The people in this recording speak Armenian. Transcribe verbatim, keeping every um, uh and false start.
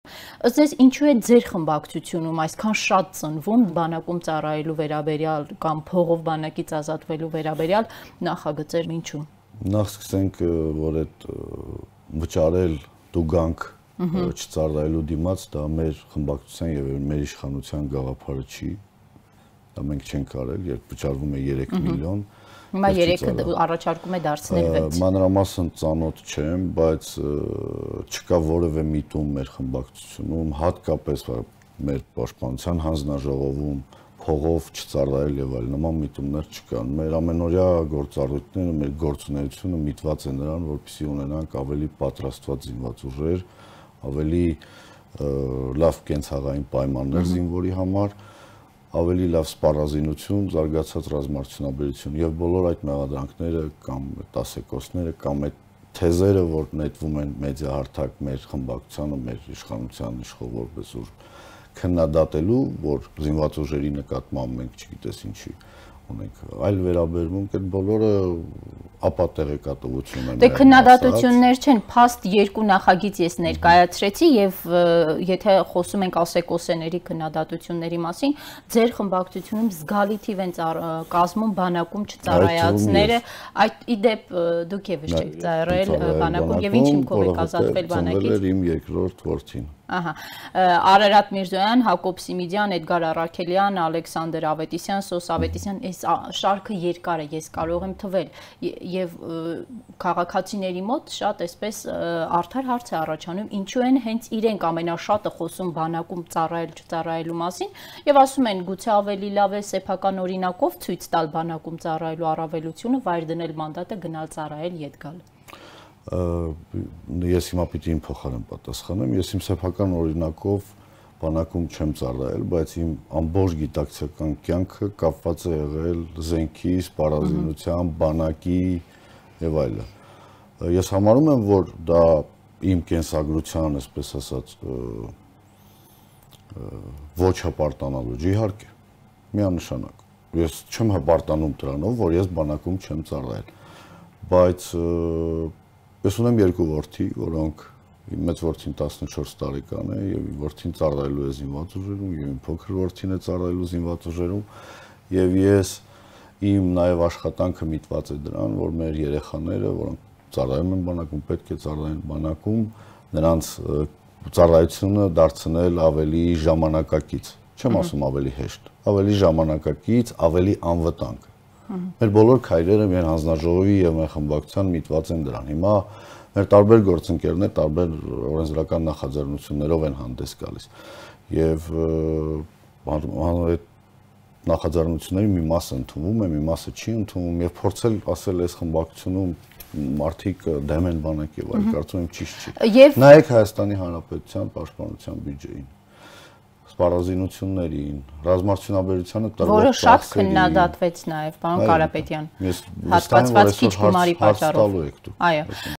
Ըստ ձեզ ինչու է ձեր խմբակցությունում այսքան շատ ծնվում բանակում ծառայելու վերաբերյալ կամ փողով բանակից ազատվելու վերաբերյալ նախագծեր, ինչու։ Նախ սկսենք, որ այդ վճարել դուգանք չծառայելու դիմաց, դա մեր խմբակցության եւ մեր իշխանության գաղափարը չի։ Դա մենք չենք արել, երբ վճարվում է երեք միլիոն։ Հիմա երեքը առաջարկում է դարձնել վեց։ Մանրամասն ծանոթ չեմ, բայց չկա որևէ միտում մեր խմբակցությունում, հատկապես մեր պաշտպանության հանձնաժողովում փողով չծառայել եւ այլ նման միտումներ չկան։ Մեր ամենօրյա գործառույթները, մեր գործունեությունը միտված է նրան, որպեսզի ունենանք ավելի պատրաստված զինված ուժեր, ավելի լավ կենցաղային պայմաններ զինվորի համար, ավելի լավ սպառազինություն, զարգացած ռազմարտությունաբերություն եւ բոլոր այդ մեղադրանքները կամ տասեկոսները կամ այդ թեզերը, որ նետվում են մեդիահարթակ մեր խմբակցությանը, մեր իշխանության իշխող որպես ուժ քննադատելու, որ զինված ուժերի նկատմամբ մենք չգիտես ինչի ունենք այլ վերաբերմունք, այդ բոլորը ապատեղեկատվություն են։ Դե քննադատություններ չեն, փաստ երկու նախագիծ ես ներկայացրեցի եւ եթե խոսում ենք ասեկոսեների քննադատությունների մասին, ձեր խմբակցությունում զգալի թիվ են կազմում բանակում չծառայածները, այդ իդեպ դուք եւս չեք ծառայել բանակում եւ ինչ հիմքով եք ազատվել բանակից։ Իմ երկրորդ որդին։ Ահա, Արարատ Միրզոյան, Հակոբ Սիմիդյան, Էդգար Առաքելյան, Ալեքսանդր Ավետիսյան, Սոս Ավետիսյան, այս շարքը երկար է, ես կարող եմ թվել եւ քաղաքացիների մոտ շատ այսպես արդար հարց է առաջանում, ինչու են հենց իրենք ամենաշատը խոսում բանակում ծառայել չծառայելու մասին եւ ասում են գուցե ավելի լավ է սեփական օրինակով ցույց տալ բանակում ծառայելու առավելությունը, վայր դնել մանդատը, գնալ ծառայել, ետ գալ։ Ես հիմա պիտի իմ փոխարեն պատասխանեմ, ես իմ սեփական օրինակով բանակում չեմ ծառայել, բայց իմ ամբողջ գիտակցական կյանքը կապված է եղել զենքի, սպառազինության, բանակի եւ այլը։ Ես համարում եմ, որ դա իմ կենսագրության, այսպես ասած, ոչ հպարտանալու, իհարկե, միանշանակ։ Ես չեմ հպարտանում դրանով, որ ես բանակում չեմ ծառայել, բայց ես ունեմ երկու որդի, որոնք իմ մեծ որդին տասնչորս տարեկան է եւ իմ որդին ծառայելու է զինված ուժերում եւ իմ փոքր որդին է ծառայելու զինված ուժերում եւ ես իմ նաեւ աշխատանքը միտված է դրան, որ մեր երեխաները, որոնք ծառայում են բանակում, պետք է ծառայեն բանակում, նրանց ծառայությունը դարձնել ավելի ժամանակակից, չեմ ասում ավելի հեշտ, ավելի ժամանակակից, ավելի անվտանգ։ Մեր բոլոր քայլերը մեր հանձնաժողովի եւ մեր խմբակցության միտված են դրան։ Հիմա մեր տարբեր գործընկերներ տարբեր օրենսդրական նախաձեռնություններով են հանդես գալիս եւ այդ նախաձեռնությունների մի մասը ընդունվում է, մի մասը չի ընդունվում եւ փորձել ասել այս խմբակցությունում մարդիկ դեմ են բանակի եւ այլ, կարծում եմ ճիշտ չի։ Նայեք Հայաստանի Հանրապետության պաշտպանության բյուջեին, սպառազինություններին, ռազմարտությունաբերությանը տրվող որը շատ քննադատվեց նաեւ, պարոն Կարապետյան։ Հատկացված քիչ գումարի պատճառով։ Այո։